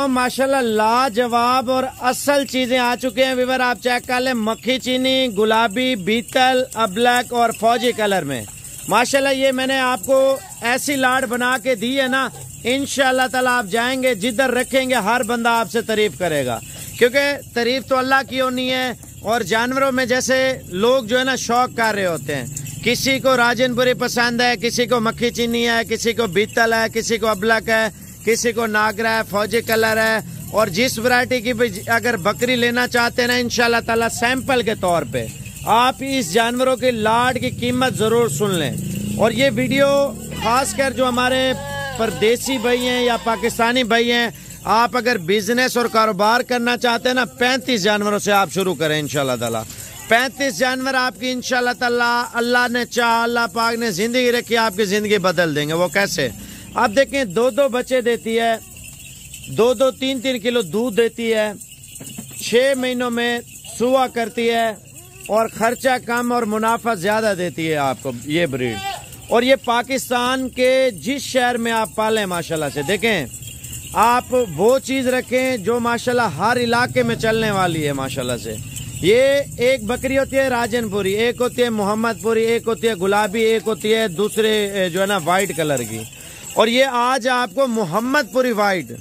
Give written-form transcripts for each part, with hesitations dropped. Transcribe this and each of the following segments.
माशाल्लाह लाजवाब और असल चीजें आ चुके हैं वीवर। आप चेक कर लें, मक्खी चीनी, गुलाबी, बीतल, अब्लैक और फौजी कलर में माशाल्लाह। ये मैंने आपको ऐसी लाट बना के दी है ना, इंशाल्लाह ताला आप जाएंगे जिधर रखेंगे हर बंदा आपसे तारीफ करेगा, क्योंकि तारीफ तो अल्लाह की होनी है। और जानवरों में जैसे लोग जो है ना शौक कर रहे होते हैं, किसी को राजनपुरी पसंद है, किसी को मक्खी चीनी है, किसी को बीतल है, किसी को अब्लक है, किसी को नागरा है, फौजी कलर है। और जिस वैरायटी की भी अगर बकरी लेना चाहते हैं ना, इंशाल्लाह ताला सैंपल के तौर पे आप इस जानवरों की लाट की कीमत जरूर सुन लें। और ये वीडियो खासकर जो हमारे परदेसी भाई हैं या पाकिस्तानी भाई हैं, आप अगर बिजनेस और कारोबार करना चाहते हैं ना, 35 जानवरों से आप शुरू करें इंशाल्लाह ताला। 35 जानवर आपकी इंशाल्लाह ताला, अल्लाह ने चाह, अल्लाह पाक ने जिंदगी रखी, आपकी जिंदगी बदल देंगे। वो कैसे? आप देखें, 2-2 बच्चे देती है, 2-2 3-3 किलो दूध देती है, 6 महीनों में सुआ करती है और खर्चा कम और मुनाफा ज्यादा देती है आपको ये ब्रीड। और ये पाकिस्तान के जिस शहर में आप पालें माशाल्लाह से, देखें आप वो चीज रखें जो माशाल्लाह हर इलाके में चलने वाली है माशाल्लाह से। ये एक बकरी होती है राजनपुरी, एक होती है मोहम्मदपुरी, एक होती है गुलाबी, एक होती है दूसरे जो है ना वाइट कलर की। और ये आज आपको मोहम्मदपुरी वाइट,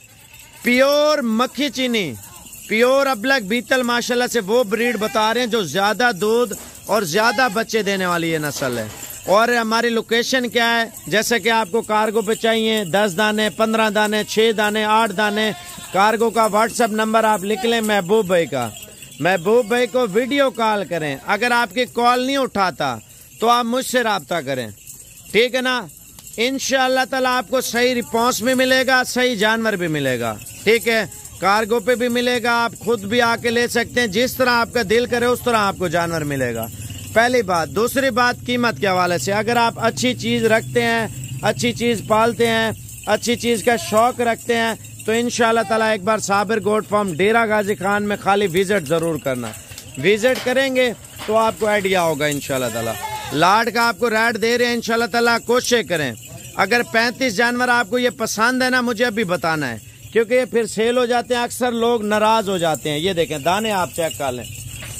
प्योर मक्खी चीनी, प्योर अब्लक बीतल माशाल्लाह से वो ब्रीड बता रहे हैं जो ज्यादा दूध और ज्यादा बच्चे देने वाली ये नस्ल है। और हमारी लोकेशन क्या है, जैसे कि आपको कार्गो पे चाहिए 10 दाने, 15 दाने, 6 दाने, 8 दाने, कार्गो का व्हाट्सएप नंबर आप लिख लें महबूब भाई का। महबूब भाई को वीडियो कॉल करें, अगर आपकी कॉल नहीं उठाता तो आप मुझसे रब्ता करें, ठीक है ना। इंशाअल्लाह ताला आपको सही रिस्पॉन्स भी मिलेगा, सही जानवर भी मिलेगा, ठीक है। कार्गो पे भी मिलेगा, आप खुद भी आके ले सकते हैं, जिस तरह आपका दिल करे उस तरह आपको जानवर मिलेगा। पहली बात। दूसरी बात, कीमत के हवाले से, अगर आप अच्छी चीज रखते हैं, अच्छी चीज पालते हैं, अच्छी चीज का शौक रखते हैं, तो इंशाल्लाह ताला एक बार साबिर गोट फार्म डेरा गाजी खान में खाली विजिट जरूर करना। विजिट करेंगे तो आपको आइडिया होगा इंशाल्लाह ताला। लाड का आपको रेट दे रहे हैं इंशाल्लाह ताला, कोशिश करें। अगर 35 जानवर आपको ये पसंद है ना, मुझे अभी बताना है, क्योंकि फिर सेल हो जाते हैं, अक्सर लोग नाराज हो जाते हैं। ये देखें दाने आप चेक कर लें,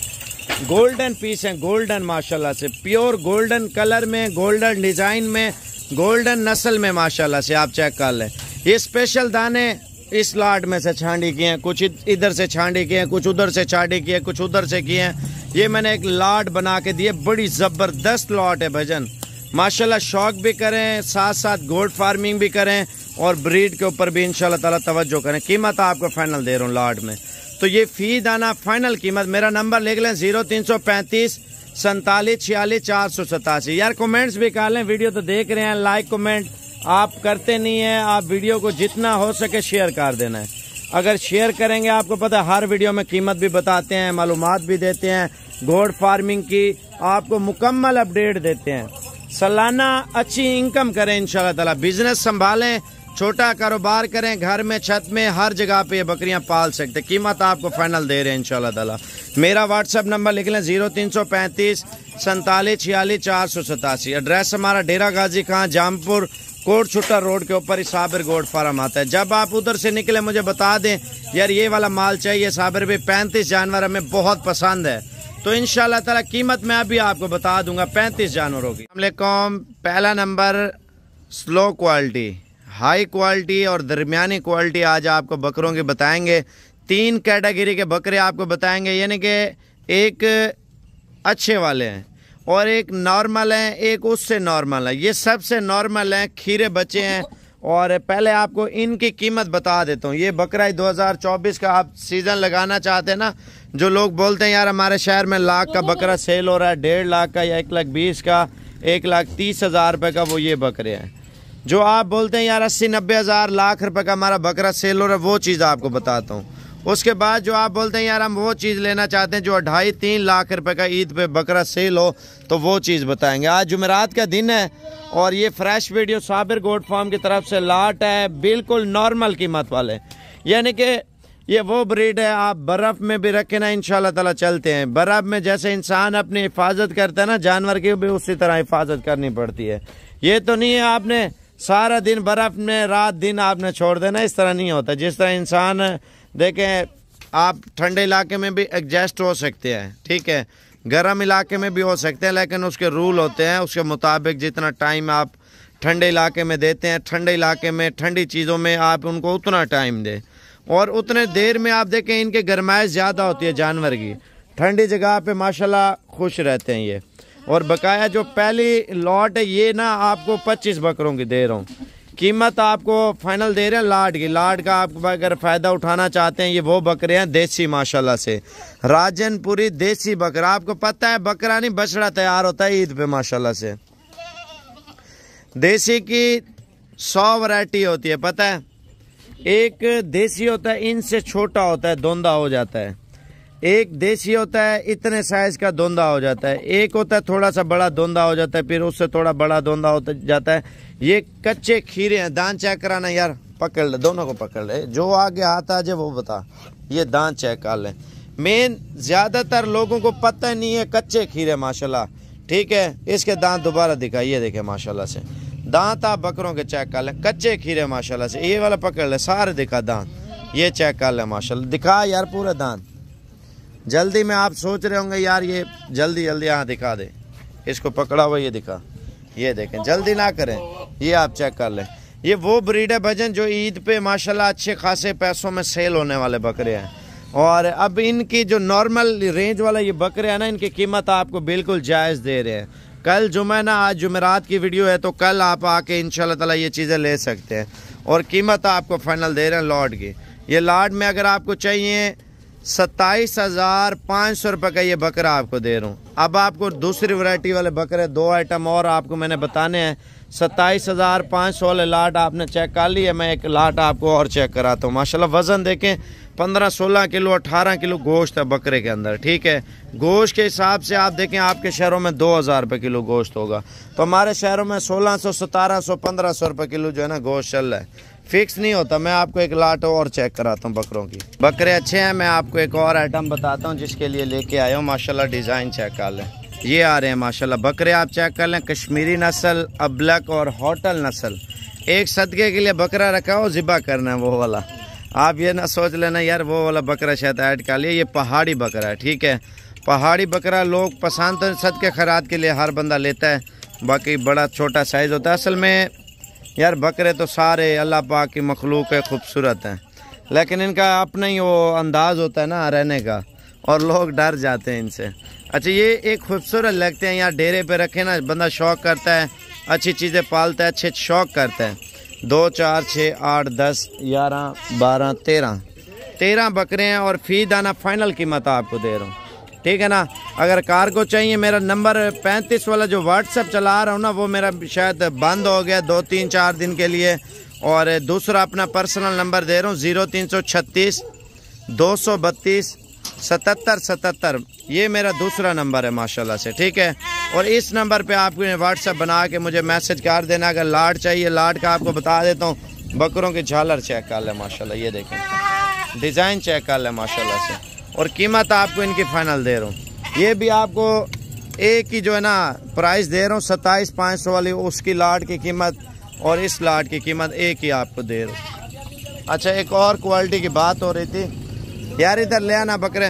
गोल्डन पीस है, गोल्डन माशाल्लाह से, प्योर गोल्डन कलर में, गोल्डन डिजाइन में, गोल्डन नस्ल में माशाल्लाह से, आप चेक कर लें। ये स्पेशल दाने इस लाट में से छांडी किए हैं, कुछ इधर से छांडी किए हैं, कुछ उधर से छांडी किए, कुछ उधर से किए हैं। ये मैंने एक लाट बना के दी है, बड़ी जबरदस्त लाट है भजन माशाल्लाह। शौक भी करें, साथ साथ गोट फार्मिंग भी करें और ब्रीड के ऊपर भी इंशाल्लाह ताला तवज्जो करें। कीमत आपको फाइनल दे रहा हूँ लाट में, तो ये फी दाना फाइनल कीमत। मेरा नंबर लिख लें 0335 47 46 487। यार कमेंट्स भी कर लें, वीडियो तो देख रहे हैं, लाइक कमेंट आप करते नहीं है। आप वीडियो को जितना हो सके शेयर कर देना है। अगर शेयर करेंगे, आपको पता है हर वीडियो में कीमत भी बताते हैं, मालूमात भी देते हैं, गोट फार्मिंग की आपको मुकम्मल अपडेट देते हैं। सालाना अच्छी इनकम करें इंशाल्लाह ताला, बिजनेस संभालें, छोटा कारोबार करें, घर में, छत में, हर जगह पे ये बकरियां पाल सकते। कीमत आपको फाइनल दे रहे हैं इंशाल्लाह ताला। मेरा व्हाट्सएप नंबर लिख लें 0335 47 46 487। एड्रेस हमारा डेरा गाजी खान, जामपुर, कोट छुट्टा रोड के ऊपर ही साबिर गोट फार्म आता है। जब आप उधर से निकले मुझे बता दें यार ये वाला माल चाहिए साबिर भी, 35 जानवर हमें बहुत पसंद है, तो इंशाल्लाह ताला कीमत मैं अभी आपको बता दूंगा 35 जानवरों की। पहला number slow quality, high quality और दरमियानी क्वालिटी आज आपको बकरों की बताएंगे। 3 कैटेगरी के बकरे आपको बताएंगे, यानी कि एक अच्छे वाले हैं और एक नॉर्मल है, एक उससे नॉर्मल है। ये सबसे नॉर्मल हैं, खीरे बच्चे हैं। और पहले आपको इनकी कीमत बता देता हूँ। ये बकरा 2024 का आप सीज़न लगाना चाहते हैं ना, जो लोग बोलते हैं यार हमारे शहर में लाख का बकरा सेल हो रहा है, 1.5 लाख का या 1,20,000 का, 1,30,000 रुपये का, वो ये बकरे हैं। जो आप बोलते हैं यार 80-90 हज़ार लाख रुपए का हमारा बकरा सेल हो रहा है, वो चीज़ आपको बताता हूँ। उसके बाद जो आप बोलते हैं यार हम वो चीज़ लेना चाहते हैं जो 2.5-3 लाख रुपए का ईद पे बकरा सेल हो, तो वो चीज़ बताएंगे। आज जुमेरात का दिन है और ये fresh video Sabir goat farm की तरफ से लाट है, बिल्कुल नॉर्मल कीमत वाले, यानी कि ये वो ब्रीड है आप बर्फ़ में भी रखें ना इंशाल्लाह ताला चलते हैं। बर्फ़ में जैसे इंसान अपनी हिफाजत करता है ना, जानवर की भी उसी तरह हिफाजत करनी पड़ती है। ये तो नहीं है आपने सारा दिन बर्फ़ में रात दिन आपने छोड़ देना, इस तरह नहीं होता। जिस तरह इंसान देखें, आप ठंडे इलाके में भी एडजस्ट हो सकते हैं, ठीक है, गर्म इलाके में भी हो सकते हैं, लेकिन उसके रूल होते हैं, उसके मुताबिक जितना टाइम आप ठंडे इलाके में देते हैं, ठंडे इलाके में ठंडी चीज़ों में आप उनको उतना टाइम दें, और उतने देर में आप देखें इनके गर्माइश ज़्यादा होती है जानवर की। ठंडी जगह पे माशाल्लाह खुश रहते हैं ये। और बकाया जो पहली लॉट है ये ना आपको 25 बकरों की दे रहा हूँ, कीमत आपको फाइनल दे रहे हैं लाट की। लाट का आप अगर फ़ायदा उठाना चाहते हैं, ये वो बकरे हैं देसी माशाल्लाह से, राजनपुरी देसी बकरा। आपको पता है बकरा नहीं बछड़ा तैयार होता है ईद पे माशाल्लाह से। देसी की 100 वैरायटी होती है, पता है। एक देसी होता है इनसे छोटा होता है, धोंधा हो जाता है। एक देसी होता है इतने साइज का धोंधा हो जाता है। एक होता है थोड़ा सा बड़ा धोंधा हो जाता है, फिर उससे थोड़ा बड़ा धोंधा होता जाता है। ये कच्चे खीरे हैं। दांत चेक कराना यार, पकड़ ले, दोनों को पकड़ ले, जो आगे हाथ आ जाए वो बता। ये दांत चेक कर ले। मेन ज्यादातर लोगों को पता नहीं है कच्चे खीरे माशाल्लाह, ठीक है। इसके दांत दोबारा दिखा, ये देखे माशाल्लाह से दांत आप बकरों के चेक कर ले, कच्चे खीरे माशाल्लाह से। ये वाला पकड़ ले, सारे दिखा दांत, ये चेक कर ले माशाल्लाह, दिखा यार पूरे दांत। जल्दी में आप सोच रहे होंगे यार ये जल्दी जल्दी यहाँ दिखा दे, इसको पकड़ा हुआ ये दिखा, ये देखें, जल्दी ना करें, ये आप चेक कर लें। ये वो ब्रीड है भजन जो ईद पे माशाल्लाह अच्छे खासे पैसों में सेल होने वाले बकरे हैं। और अब इनकी जो नॉर्मल रेंज वाला ये बकरे हैं ना, इनकी कीमत आपको बिल्कुल जायज़ दे रहे हैं। कल जुम्मा ना, आज जुमेरात की वीडियो है, तो कल आप आके इंशाल्लाह ताला ये चीज़ें ले सकते हैं। और कीमत आपको फाइनल दे रहे हैं लॉट की। ये लाट में अगर आपको चाहिए 27,500 रुपये का ये बकरा आपको दे रहा हूँ। अब आपको दूसरी वैरायटी वाले बकरे 2 आइटम और आपको मैंने बताने हैं। 27,500 वाले लाट आपने चेक कर लिया, मैं एक लाट आपको और चेक कराता हूँ। माशाल्लाह वज़न देखें, 15-16 किलो 18 किलो गोश्त है बकरे के अंदर, ठीक है। गोश्त के हिसाब से आप देखें आपके शहरों में 2,000 रुपये किलो गोश्त होगा, तो हमारे शहरों में 1600, 1700, 1500 रुपये किलो जो है ना गोश्त चल रहा है, फिक्स नहीं होता। मैं आपको एक लाट और चेक कराता हूँ बकरों की। बकरे अच्छे हैं, मैं आपको एक और आइटम बताता हूँ जिसके लिए लेके आया हूँ। माशाल्लाह डिज़ाइन चेक कर लें, ये आ रहे हैं माशाल्लाह बकरे, आप चेक कर लें। कश्मीरी नस्ल, अबलक और होटल नस्ल। एक सदके के लिए बकरा रखा हो, ज़िबा करना है वो वाला। आप ये ना सोच लेना यार वो वाला बकरा शायद ऐड कर लिया, ये पहाड़ी बकरा है, ठीक है। पहाड़ी बकरा लोग पसंद तो सदके खैरात के लिए हर बंदा लेता है, बाकी बड़ा छोटा साइज़ होता है। असल में यार बकरे तो सारे अल्लाह पाक की मखलूक है, खूबसूरत हैं, लेकिन इनका अपना ही वो अंदाज़ होता है ना रहने का, और लोग डर जाते हैं इनसे। अच्छा ये एक खूबसूरत लगते हैं, यहाँ डेरे पे रखे ना, बंदा शौक़ करता है, अच्छी चीज़ें पालता है, अच्छे शौक़ करता है। 2, 4, 6, 8, 10, 11, 12, 13 बकरे हैं, और फी दाना फाइनल कीमत आपको दे रहा हूँ, ठीक है ना। अगर कार को चाहिए, मेरा नंबर 35 वाला जो व्हाट्सएप चला रहा हूँ ना, वो मेरा शायद बंद हो गया 2-3-4 दिन के लिए, और दूसरा अपना पर्सनल नंबर दे रहा हूँ 0336 232 7777, ये मेरा दूसरा नंबर है माशाल्लाह से, ठीक है। और इस नंबर पे आपको व्हाट्सएप बना के मुझे मैसेज कर देना। अगर लाट चाहिए, लाट का आपको बता देता हूँ। बकरों की झालर चेक कर ले माशाल्लाह, ये देखें, डिज़ाइन चेक कर ले माशाल्लाह से, और कीमत आपको इनकी फाइनल दे रहा हूँ। ये भी आपको एक ही जो है ना प्राइस दे रहा हूँ, 27,500 वाली उसकी लाट की कीमत, और इस लाट की कीमत एक ही आपको दे रहा हूँ। अच्छा एक और क्वालिटी की बात हो रही थी यार, इधर ले आना बकरे।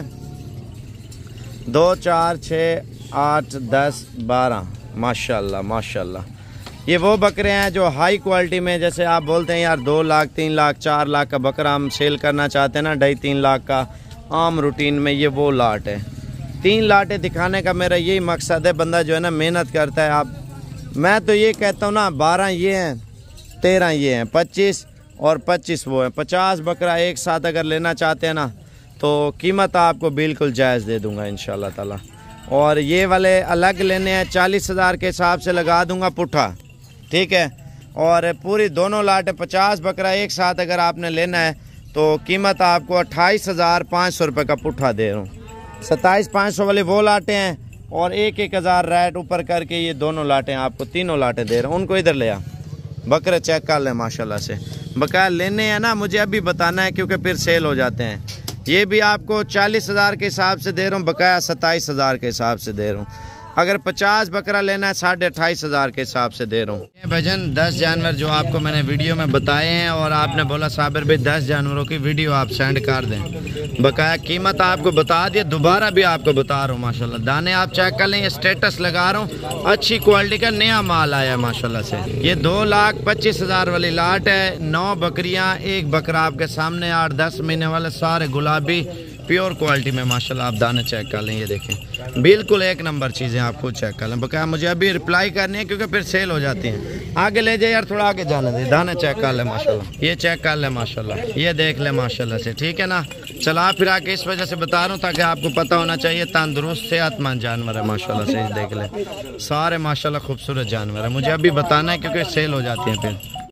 2, 4, 6, 8, 10, 12 माशाल्लाह माशाल्लाह। ये वो बकरे हैं जो हाई क्वालिटी में, जैसे आप बोलते हैं यार 2 लाख 3 लाख 4 लाख का बकरा हम सेल करना चाहते हैं ना, 2.5-3 लाख का आम रूटीन में, ये वो लाट है। 3 लाटें दिखाने का मेरा यही मकसद है। बंदा जो है ना मेहनत करता है। आप मैं तो ये कहता हूँ ना, 12 ये हैं, 13 ये हैं, 25 और 25 वो हैं। 50 बकरा एक साथ अगर लेना चाहते हैं ना, तो कीमत आपको बिल्कुल जायज़ दे दूंगा इंशाल्लाह ताला। और ये वाले अलग लेने हैं, 40,000 के हिसाब से लगा दूंगा पुट्ठा, ठीक है। और पूरी दोनों लाटें 50 बकरा एक साथ अगर आपने लेना है, तो कीमत आपको 28,500 रुपये का पुट्ठा दे रहा हूँ। 27,500 वाले वो लाटें हैं, और 1,000 रेट ऊपर करके ये दोनों लाटें आपको, तीनों लाटें दे रहा हूँ। उनको इधर ले आ, बकरे चेक कर लें माशाल्लाह से। बकाया लेने हैं ना, मुझे अभी बताना है, क्योंकि फिर सेल हो जाते हैं। ये भी आपको 40,000 के हिसाब से दे रहा हूँ, बकाया 27,000 के हिसाब से दे रहा हूँ। अगर 50 बकरा लेना है 28,500 के हिसाब से दे रहा हूँ। ये भजन 10 जानवर जो आपको मैंने वीडियो में बताए हैं और आपने बोला साबिर भाई 10 जानवरों की वीडियो आप सेंड कर दें। बकाया कीमत आपको बता दिया, दोबारा भी आपको बता रहा हूँ। माशाल्लाह दाने आप चेक कर लें, ये स्टेटस लगा रहा हूँ, अच्छी क्वालिटी का नया माल आया है माशाल्लाह से। ये 2,25,000 वाली लाट है। 9 बकरियाँ, एक बकरा आपके सामने, 8-10 महीने वाले, सारे गुलाबी प्योर क्वालिटी में माशाल्लाह। आप दाने चेक कर लें, ये देखें बिल्कुल एक नंबर चीज़ें, आप खुद चेक कर लें। बकाया मुझे अभी रिप्लाई करनी है क्योंकि फिर सेल हो जाती हैं। आगे ले जाए यार, थोड़ा आगे जाने दे। दाने चेक कर ले माशाल्लाह, ये चेक कर ले माशाल्लाह, ये देख ले माशाल्लाह से, ठीक है ना। चला फिर आके इस वजह से बता रहा हूँ ताकि आपको पता होना चाहिए। तंदुरुस्त सेहतमंद जानवर है माशाल्लाह से, देख ले सारे माशाल्लाह खूबसूरत जानवर है। मुझे अभी बताना है क्योंकि सेल हो जाती हैं फिर।